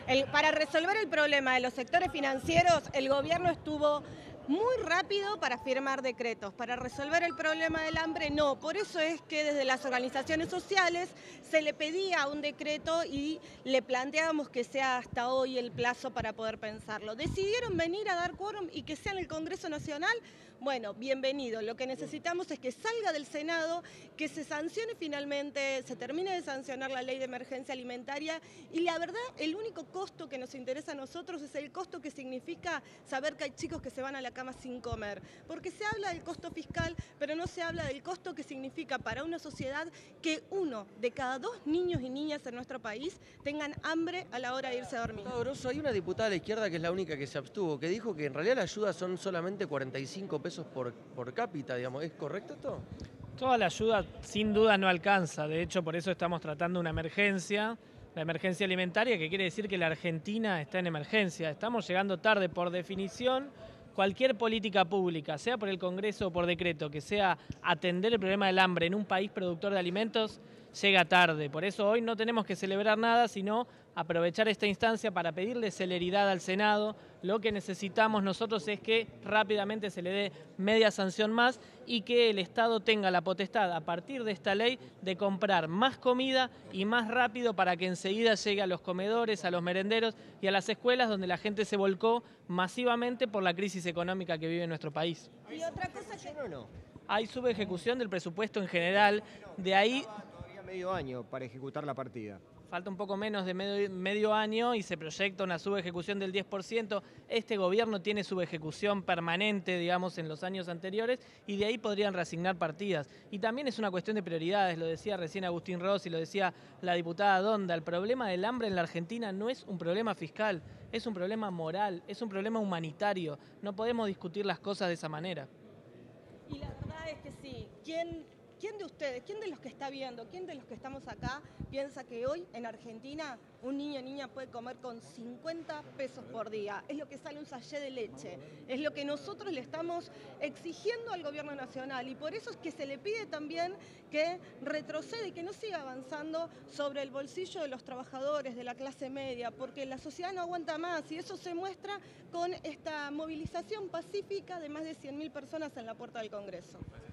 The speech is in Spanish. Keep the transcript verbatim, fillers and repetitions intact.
El, para resolver el problema de los sectores financieros, el gobierno estuvo muy rápido para firmar decretos. Para resolver el problema del hambre, no. Por eso es que desde las organizaciones sociales se le pedía un decreto y le planteábamos que sea hasta hoy el plazo para poder pensarlo. Decidieron venir a dar quórum y que sea en el Congreso Nacional. Bueno, bienvenido. Lo que necesitamos es que salga del Senado, que se sancione finalmente, se termine de sancionar la ley de emergencia alimentaria y la verdad, el único costo que nos interesa a nosotros es el costo que significa saber que hay chicos que se van a la cama sin comer, porque se habla del costo fiscal, pero no se habla del costo que significa para una sociedad que uno de cada dos niños y niñas en nuestro país tengan hambre a la hora de irse a dormir. Diputado Grosso, hay una diputada de la izquierda que es la única que se abstuvo, que dijo que en realidad la ayuda son solamente cuarenta y cinco pesos por, por cápita, digamos. ¿Es correcto esto? Toda la ayuda sin duda no alcanza, de hecho por eso estamos tratando una emergencia, la emergencia alimentaria, que quiere decir que la Argentina está en emergencia, estamos llegando tarde por definición. Cualquier política pública, sea por el Congreso o por decreto, que sea atender el problema del hambre en un país productor de alimentos, llega tarde. Por eso hoy no tenemos que celebrar nada, sino aprovechar esta instancia para pedirle celeridad al Senado. Lo que necesitamos nosotros es que rápidamente se le dé media sanción más y que el Estado tenga la potestad, a partir de esta ley, de comprar más comida y más rápido para que enseguida llegue a los comedores, a los merenderos y a las escuelas donde la gente se volcó masivamente por la crisis económica que vive nuestro país. Y otra cosa que... ¿O no? Hay subejecución del presupuesto en general, de ahí Todavía medio año para ejecutar la partida. falta un poco menos de medio, medio año y se proyecta una subejecución del diez por ciento. Este gobierno tiene subejecución permanente, digamos, en los años anteriores y de ahí podrían reasignar partidas. Y también es una cuestión de prioridades, lo decía recién Agustín Rossi, lo decía la diputada Donda. El problema del hambre en la Argentina no es un problema fiscal, es un problema moral, es un problema humanitario. No podemos discutir las cosas de esa manera. Y la verdad es que sí. ¿Quién, quién de ustedes, quién de los que está viendo, quién de los que estamos acá piensa que hoy en Argentina un niño o niña puede comer con cincuenta pesos por día? Es lo que sale un sachet de leche. Es lo que nosotros le estamos exigiendo al gobierno nacional y por eso es que se le pide también que retroceda y que no siga avanzando sobre el bolsillo de los trabajadores, de la clase media, porque la sociedad no aguanta más y eso se muestra con esta movilización pacífica de más de cien mil personas en la puerta del Congreso.